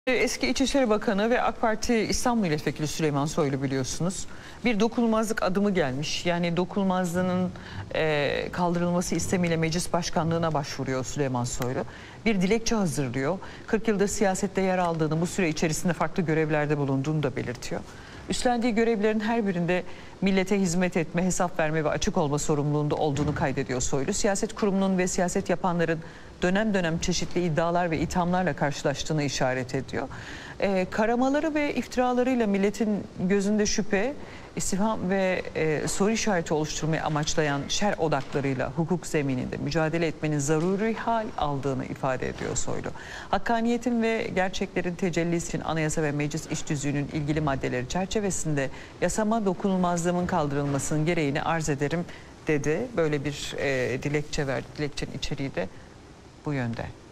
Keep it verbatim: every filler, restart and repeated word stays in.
Eski İçişleri Bakanı ve AK Parti İstanbul Milletvekili Süleyman Soylu biliyorsunuz. Bir dokunulmazlık adımı gelmiş. Yani dokunulmazlığının e, kaldırılması istemiyle meclis başkanlığına başvuruyor Süleyman Soylu. Bir dilekçe hazırlıyor. kırk yıldır siyasette yer aldığını, bu süre içerisinde farklı görevlerde bulunduğunu da belirtiyor. Üstlendiği görevlerin her birinde millete hizmet etme, hesap verme ve açık olma sorumluluğunda olduğunu kaydediyor Soylu. Siyaset kurumunun ve siyaset yapanların dönem dönem çeşitli iddialar ve ithamlarla karşılaştığını işaret ediyor. E, karamaları ve iftiralarıyla milletin gözünde şüphe, istifham ve e, soru işareti oluşturmayı amaçlayan şer odaklarıyla hukuk zemininde mücadele etmenin zaruri hal aldığını ifade ediyor Soylu. Hakkaniyetin ve gerçeklerin tecellisi için anayasa ve meclis iş tüzüğünün ilgili maddeleri çerçevesinde yasama dokunulmazlığının kaldırılmasının gereğini arz ederim dedi. Böyle bir e, dilekçe verdi. Dilekçenin içeriği de bu yönde.